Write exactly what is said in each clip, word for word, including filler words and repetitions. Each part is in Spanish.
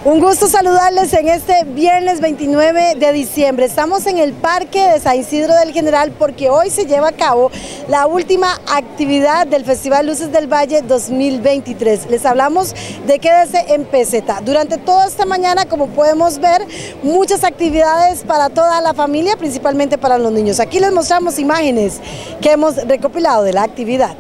Un gusto saludarles en este viernes veintinueve de diciembre. Estamos en el Parque de San Isidro del General porque hoy se lleva a cabo la última actividad del Festival Luces del Valle dos mil veintitrés. Les hablamos de Quédese en Peseta. Durante toda esta mañana, como podemos ver, muchas actividades para toda la familia, principalmente para los niños. Aquí les mostramos imágenes que hemos recopilado de la actividad.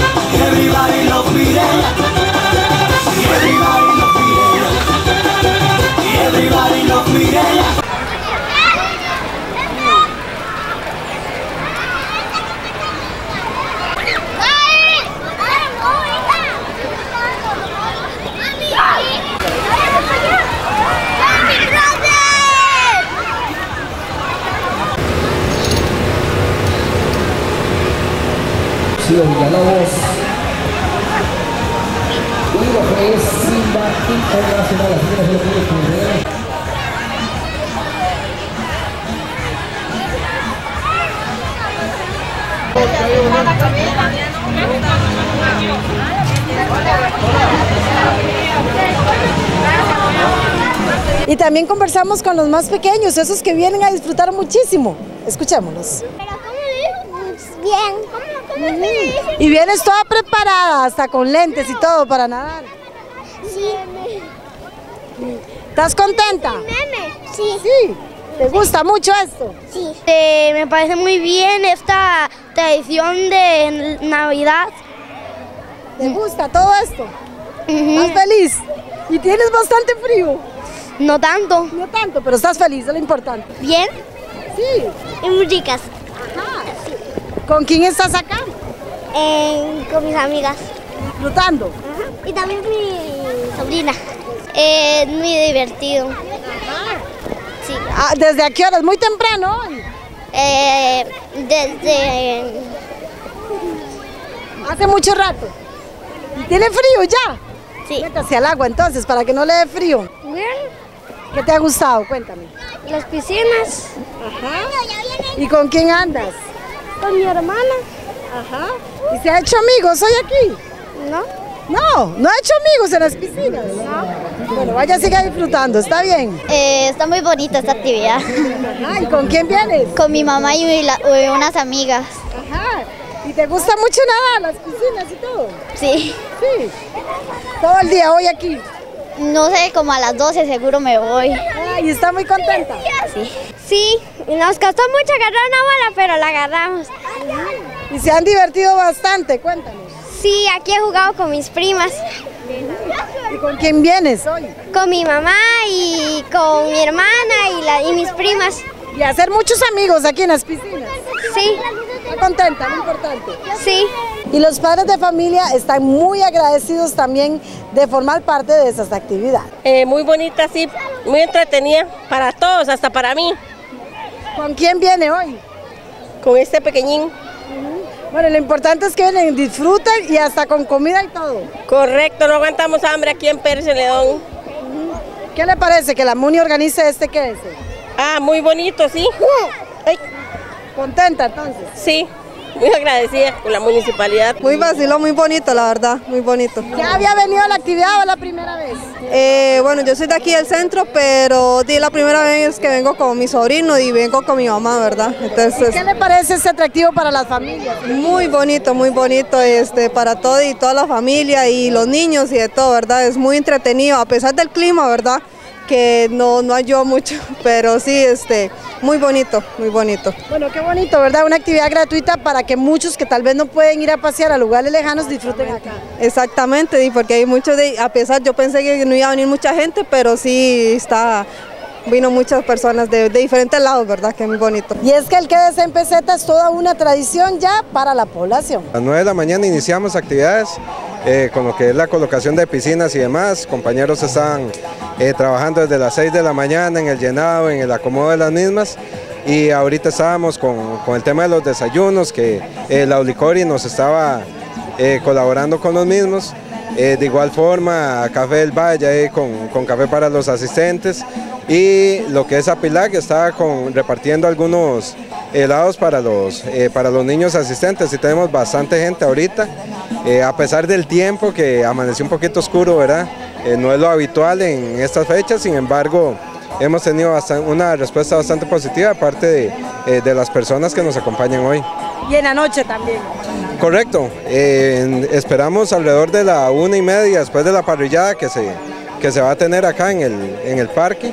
Sí, Villalobos, y lo que es Simba Internacional, así que no se lo puede correr. Y también conversamos con los más pequeños, esos que vienen a disfrutar muchísimo. Escuchémoslos. Bien. ¿Cómo, cómo uh-huh. Y vienes toda preparada, hasta con lentes y todo para nadar. Sí. ¿Estás contenta? Sí. Sí. ¿Te gusta mucho esto? Sí. Eh, me parece muy bien esta tradición de Navidad. ¿Te gusta todo esto? Uh-huh. ¿Estás feliz? ¿Y tienes bastante frío? No tanto. No tanto, pero estás feliz, es lo importante. ¿Bien? Sí. Y muy ricas. Ajá. ¿Con quién estás acá? Eh, con mis amigas. ¿Disfrutando? Ajá. Y también mi sobrina. Eh, es muy divertido. Ajá. Sí. Ah, ¿desde a qué horas? ¿Muy temprano hoy? Eh, desde... Hace mucho rato. ¿Y tiene frío ya? Sí. Métase al agua entonces, para que no le dé frío. Bien. ¿Qué te ha gustado? Cuéntame. Las piscinas. Ajá. ¿Y con quién andas? Con mi hermana. Ajá. ¿Y se ha hecho amigos hoy aquí? No. No, no ha hecho amigos en las piscinas. No. Bueno, vaya, siga disfrutando, ¿está bien? Eh, está muy bonita esta actividad. Ajá. ¿Y con quién vienes? Con mi mamá y, mi, la, y unas amigas. Ajá. ¿Y te gusta mucho nadar, las piscinas y todo? Sí. Sí. ¿Todo el día hoy aquí? No sé, como a las doce seguro me voy. Ay, ¿está muy contenta? Sí. Sí, nos costó mucho agarrar una bola, pero la agarramos. Y se han divertido bastante, cuéntanos. Sí, aquí he jugado con mis primas. ¿Y con quién vienes hoy? Con mi mamá y con mi hermana y, la, y mis primas. Y hacer muchos amigos aquí en las piscinas. Sí. ¿Está contenta? Lo importante. Sí. Y los padres de familia están muy agradecidos también de formar parte de esas actividades. Eh, muy bonita, sí, muy entretenida para todos, hasta para mí. ¿Con quién viene hoy? Con este pequeñín. Uh-huh. Bueno, lo importante es que vienen, disfrutan y hasta con comida y todo. Correcto, no aguantamos hambre aquí en Pérez Celedón. Uh-huh. ¿Qué le parece que la MUNI organice este Quédese? Ah, muy bonito, sí. Ay. ¿Contenta entonces? Sí. Muy agradecida con la municipalidad. Muy vacilo, muy bonito, la verdad, muy bonito. ¿Ya había venido a la actividad o la primera vez? Eh, bueno, yo soy de aquí del centro, pero di la primera vez que vengo con mi sobrino y vengo con mi mamá, ¿verdad? Entonces, ¿qué le parece este atractivo para las familias? Muy bonito, muy bonito este, para todo y toda la familia y los niños y de todo, ¿verdad? Es muy entretenido, a pesar del clima, ¿verdad? Que no, no ayudó mucho, pero sí, este, muy bonito, muy bonito. Bueno, qué bonito, ¿verdad? Una actividad gratuita para que muchos que tal vez no pueden ir a pasear a lugares lejanos disfruten acá. Exactamente, y porque hay muchos de, a pesar, yo pensé que no iba a venir mucha gente, pero sí está, vino muchas personas de, de diferentes lados, ¿verdad? Que es muy bonito. Y es que el Quédese en Peseta es toda una tradición ya para la población. A las nueve de la mañana iniciamos actividades. Eh, con lo que es la colocación de piscinas y demás, compañeros están eh, trabajando desde las seis de la mañana en el llenado, en el acomodo de las mismas, y ahorita estábamos con, con el tema de los desayunos, que eh, la Ulicori nos estaba eh, colaborando con los mismos, eh, de igual forma Café del Valle eh, con, con café para los asistentes, y lo que es Apilac estaba con, repartiendo algunos helados para los, eh, para los niños asistentes, y tenemos bastante gente ahorita, eh, a pesar del tiempo que amaneció un poquito oscuro, ¿verdad? eh, no es lo habitual en estas fechas, sin embargo hemos tenido bastante, una respuesta bastante positiva aparte de, eh, de las personas que nos acompañan hoy. Y en la noche también. Correcto, eh, esperamos alrededor de la una y media después de la parrillada que se, que se va a tener acá en el, en el parque,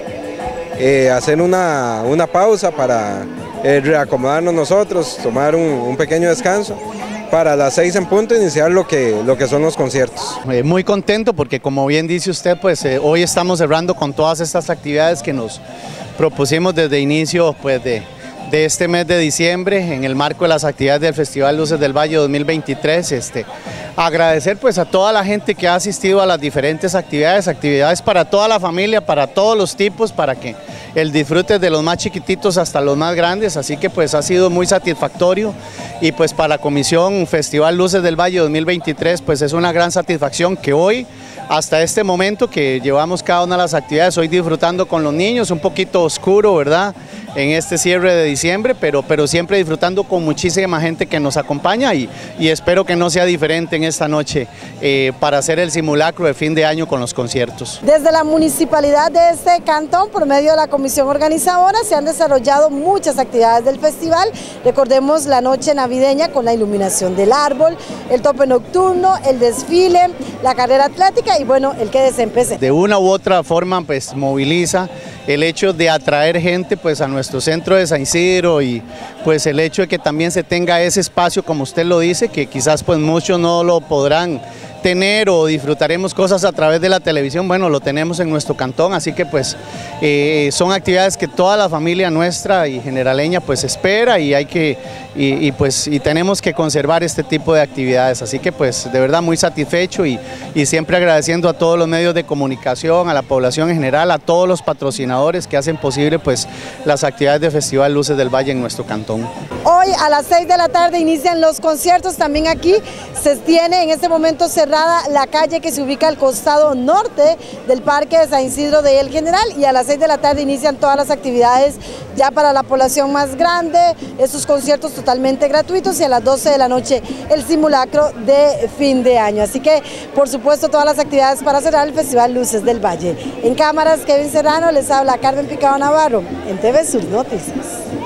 eh, hacer una, una pausa para eh, reacomodarnos nosotros, tomar un, un pequeño descanso, para las seis en punto iniciar lo que, lo que son los conciertos. Eh, muy contento porque, como bien dice usted, pues eh, hoy estamos cerrando con todas estas actividades que nos propusimos desde inicio pues, de, de este mes de diciembre en el marco de las actividades del Festival Luces del Valle dos mil veintitrés. Este, agradecer pues a toda la gente que ha asistido a las diferentes actividades, actividades para toda la familia, para todos los tipos, para que el disfrute de los más chiquititos hasta los más grandes, así que pues ha sido muy satisfactorio y pues para la Comisión Festival Luces del Valle dos mil veintitrés pues es una gran satisfacción que hoy, hasta este momento que llevamos cada una de las actividades, hoy disfrutando con los niños, un poquito oscuro, ¿verdad?, en este cierre de diciembre, pero, pero siempre disfrutando con muchísima gente que nos acompaña y, y espero que no sea diferente en esta noche eh, para hacer el simulacro de fin de año con los conciertos. Desde la municipalidad de este cantón, por medio de la comisión organizadora, se han desarrollado muchas actividades del festival. Recordemos la noche navideña con la iluminación del árbol, el tope nocturno, el desfile, la carrera atlética y bueno, el que desempece. De una u otra forma pues moviliza el hecho de atraer gente pues a nuestro centro de San Isidro y pues el hecho de que también se tenga ese espacio, como usted lo dice, que quizás pues muchos no lo podrán tener o disfrutaremos cosas a través de la televisión, bueno, lo tenemos en nuestro cantón, así que pues eh, son actividades que toda la familia nuestra y generaleña pues espera y hay que, y, y pues y tenemos que conservar este tipo de actividades, así que pues de verdad muy satisfecho y, y siempre agradeciendo a todos los medios de comunicación, a la población en general, a todos los patrocinadores que hacen posible pues las actividades de Festival Luces del Valle en nuestro cantón. Hoy a las seis de la tarde inician los conciertos, también aquí se tiene en este momento cerrada la calle que se ubica al costado norte del Parque de San Isidro de El General y a las seis de la tarde inician todas las actividades ya para la población más grande, estos conciertos totalmente gratuitos y a las doce de la noche el simulacro de fin de año. Así que por supuesto todas las actividades para cerrar el Festival Luces del Valle. En cámaras Kevin Serrano, les habla Carmen Picado Navarro en T V Sur Noticias.